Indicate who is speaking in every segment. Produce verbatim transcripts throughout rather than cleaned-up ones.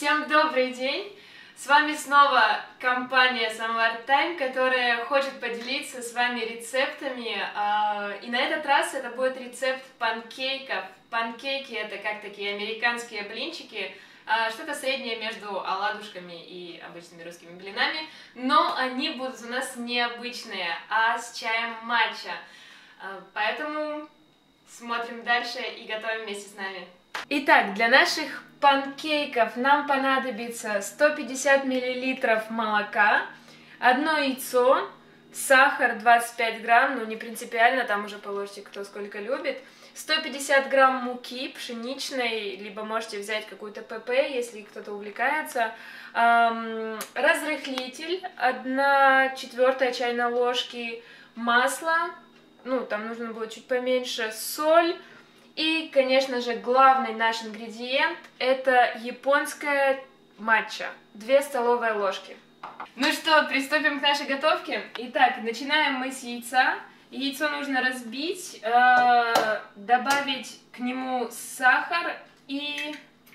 Speaker 1: Всем добрый день! С вами снова компания Samvar Time, которая хочет поделиться с вами рецептами. И на этот раз это будет рецепт панкейков. Панкейки — это как такие американские блинчики, что-то среднее между оладушками и обычными русскими блинами, но они будут у нас необычные, а с чаем матча. Поэтому смотрим дальше и готовим вместе с нами. Итак, для наших панкейков нам понадобится сто пятьдесят миллилитров молока, одно яйцо, сахар двадцать пять грамм, ну не принципиально, там уже положите кто сколько любит, сто пятьдесят грамм муки пшеничной, либо можете взять какую-то ПП, если кто-то увлекается, эм, разрыхлитель, одна четвертая чайной ложки масла, ну там нужно будет чуть поменьше, соль. И, конечно же, главный наш ингредиент – это японская матча, две столовые ложки. Ну что, приступим к нашей готовке. Итак, начинаем мы с яйца. Яйцо нужно разбить, э, добавить к нему сахар и...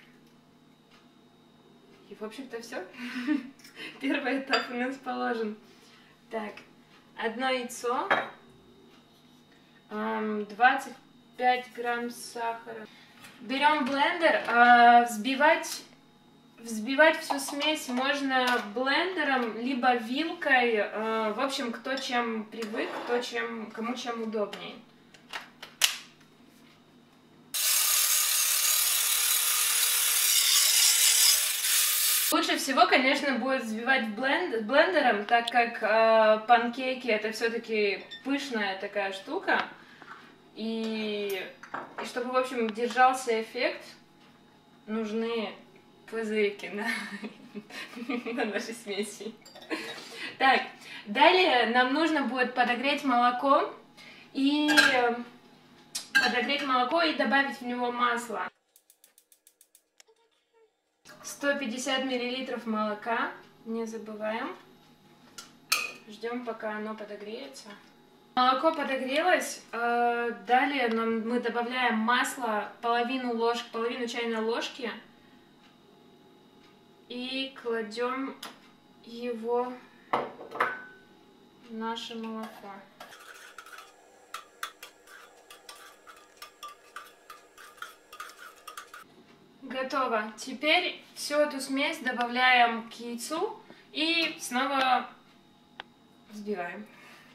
Speaker 1: И, в общем-то, все. Первый этап у нас положен. Так, одно яйцо, двадцать пять грамм сахара. Берем блендер, э, взбивать, взбивать всю смесь можно блендером, либо вилкой, э, в общем, кто чем привык, кто чем, кому чем удобнее. Лучше всего, конечно, будет взбивать бленд, блендером, так как э, панкейки это все-таки пышная такая штука. И, и чтобы, в общем, держался эффект, нужны пузырики на, на нашей смеси. Так, далее нам нужно будет подогреть молоко и подогреть молоко и добавить в него масло. сто пятьдесят миллилитров молока, не забываем. Ждем, пока оно подогреется. Молоко подогрелось, далее нам, мы добавляем масло, половину ложки, половину чайной ложки и кладем его в наше молоко. Готово. Теперь всю эту смесь добавляем к яйцу и снова взбиваем.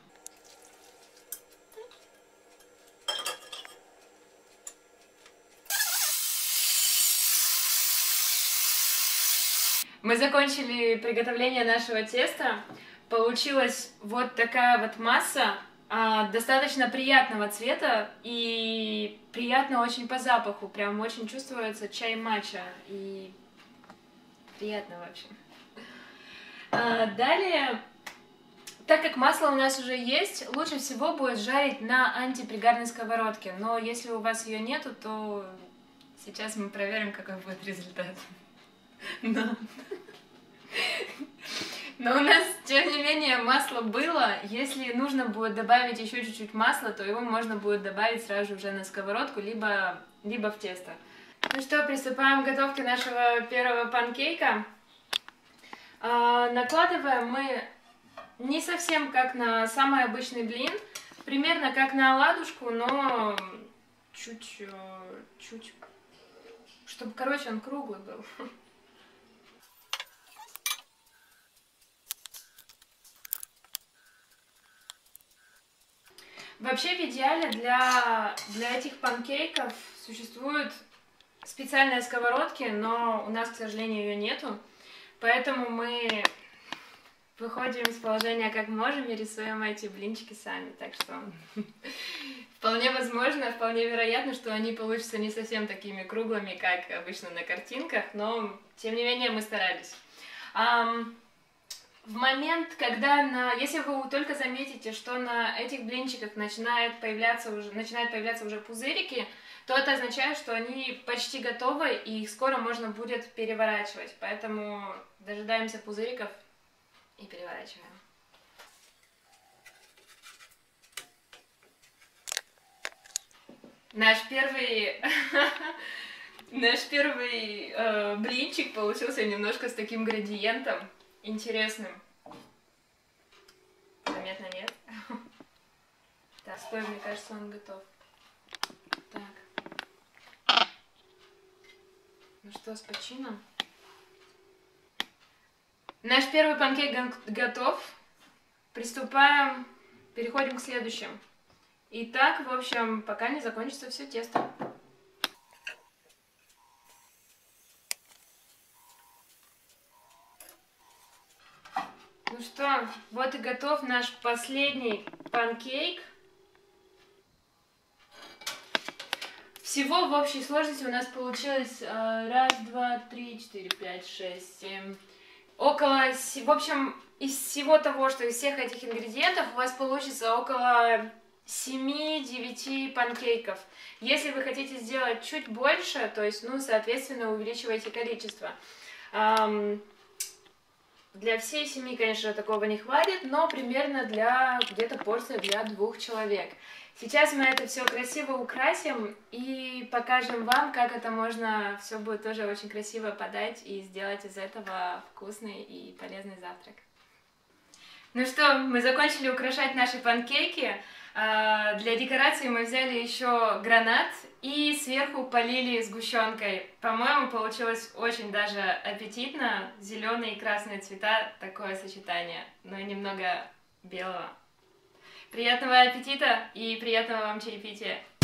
Speaker 1: Мы закончили приготовление нашего теста. Получилась вот такая вот масса, достаточно приятного цвета и приятно очень по запаху. Прям очень чувствуется чай матча и приятно вообще. Далее, так как масло у нас уже есть, лучше всего будет жарить на антипригарной сковородке. Но если у вас ее нету, то сейчас мы проверим, какой будет результат. Но... Но у нас, тем не менее, масло было. Если нужно будет добавить еще чуть-чуть масла, то его можно будет добавить сразу уже на сковородку, либо, либо в тесто. Ну что, приступаем к готовке нашего первого панкейка. А, накладываем мы не совсем как на самый обычный блин, примерно как на оладушку, но чуть, чуть, чтобы, короче, он круглый был. Вообще, в идеале для, для этих панкейков существуют специальные сковородки, но у нас, к сожалению, ее нету. Поэтому мы выходим из положения как можем и рисуем эти блинчики сами. Так что вполне возможно, вполне вероятно, что они получатся не совсем такими круглыми, как обычно на картинках, но тем не менее мы старались. В момент, когда на, если вы только заметите, что на этих блинчиках начинают появляться уже, начинают появляться уже пузырики, то это означает, что они почти готовы и их скоро можно будет переворачивать. Поэтому дожидаемся пузыриков и переворачиваем. Наш первый Наш первый э, блинчик получился немножко с таким градиентом интересным. Заметно нет? Так, стой, мне кажется, он готов. Так. Ну что, с почином? Наш первый панкейк готов. Приступаем, переходим к следующему. Итак, в общем, пока не закончится все тесто. Ну что, вот и готов наш последний панкейк. Всего в общей сложности у нас получилось э, раз, два, три, четыре, пять, шесть, семь. Около, в общем, из всего того, что из всех этих ингредиентов, у вас получится около семи-девяти панкейков. Если вы хотите сделать чуть больше, то есть, ну, соответственно, увеличивайте количество. Эм, для всей семьи, конечно, такого не хватит, но примерно для где-то порция для двух человек. Сейчас мы это все красиво украсим и покажем вам, как это можно, все будет тоже очень красиво подать и сделать из этого вкусный и полезный завтрак. Ну что, мы закончили украшать наши панкейки. Для декорации мы взяли еще гранат и сверху полили сгущенкой. По-моему, получилось очень даже аппетитно. Зеленые и красные цвета, такое сочетание, но и немного белого. Приятного аппетита и приятного вам чаепития!